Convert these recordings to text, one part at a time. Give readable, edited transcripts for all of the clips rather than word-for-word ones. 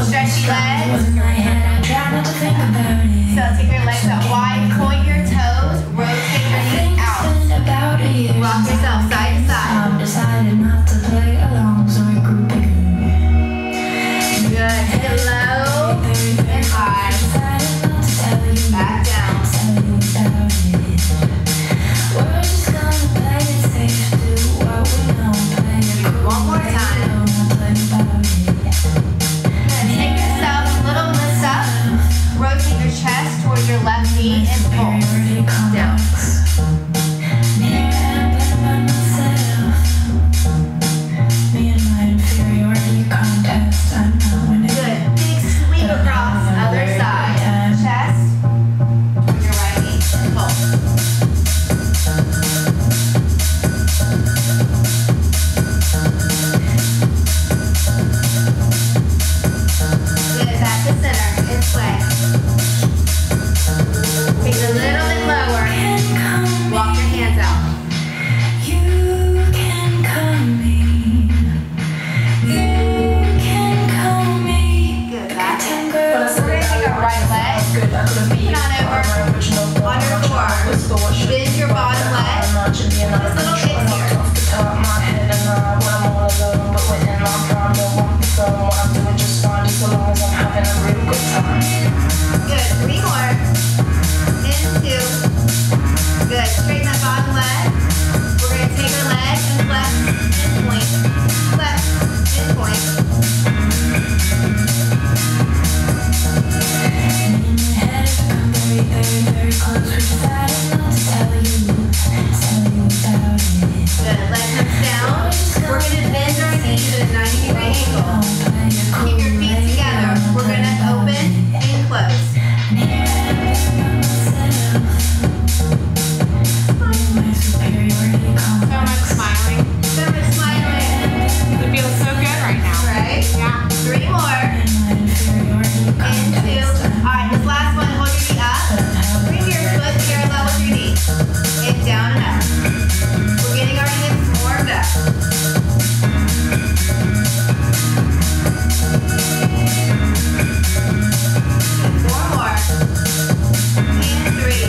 Stretchy legs. So take your legs out wide, point your toes, rotate your knees out. Rock yourself side to side. Good. Take it low and high. Back down. One more time. Take yourself a little lift up. Rotate your chest towards your left knee and pull down. Good. Big sweep across other side. Chest with your right knee and pull. Good. Back to center and sway. Take it a little bit lower. Walk your hands out. Good. Back in. We're going to take our right leg. Put it on over. On your core. Bend your bottom leg. Just a little bit here. Good. 3 more. And 2. Good. Straighten that bottom leg. We're going to take our leg and flex and point. Flex and point. Good. Leg comes down. We're going to bend our knees at a 90-degree angle. Keep your feet together. We're going to open and close. So much smiling. So much smiling. It feels so good right now. Right? Yeah. 3 more. And 2. Alright, this last one, hold your knee up. Bring your foot parallel with your knee. And down and up. We're getting our hips warmed up. 4 more. And 3.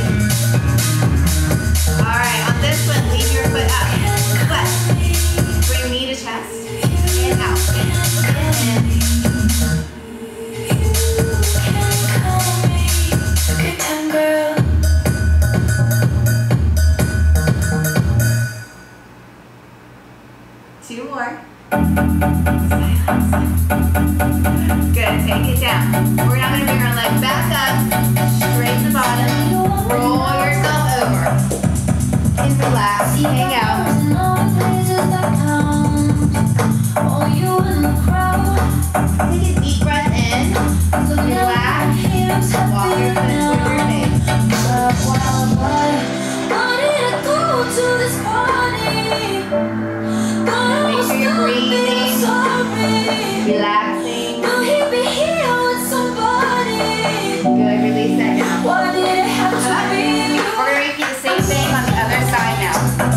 Alright, on this one, lean your foot up. Flex. Bring your knee to chest. And out. In. 2 more. Good. Take it down. We're now going to bring our leg back up. Straighten the bottom. Roll yourself over. And relax. Hang out. Take a deep breath in. Relax. Walk your foot toward your face. Make sure you're breathing, relaxing. Good, release that now. We're going to repeat the same thing on the other side now.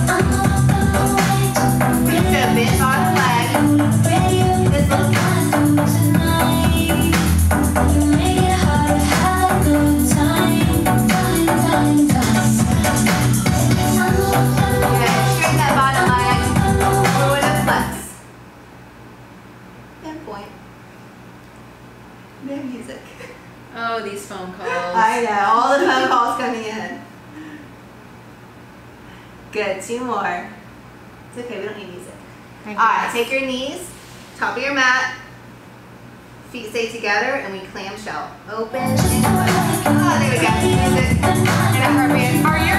So bend bottom leg. This little straighten that bottom leg. Forward and flex. And point. No music. Oh, these phone calls. I know, all the phone calls coming in. Good, 2 more. It's okay, we don't need music. Alright, take your knees, top of your mat, feet stay together, and we clamshell. Open and close. Oh, there we go. Music. Inappropriate. Are your